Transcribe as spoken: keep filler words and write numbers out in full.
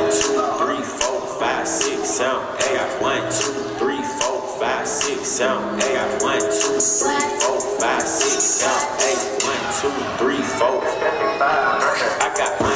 two, three, four, five, six, seven, eight. I got one, two, three, four, five, six, seven, eight. I got one, two, three, four, five, six, seven, eight. One, two, three, four. I got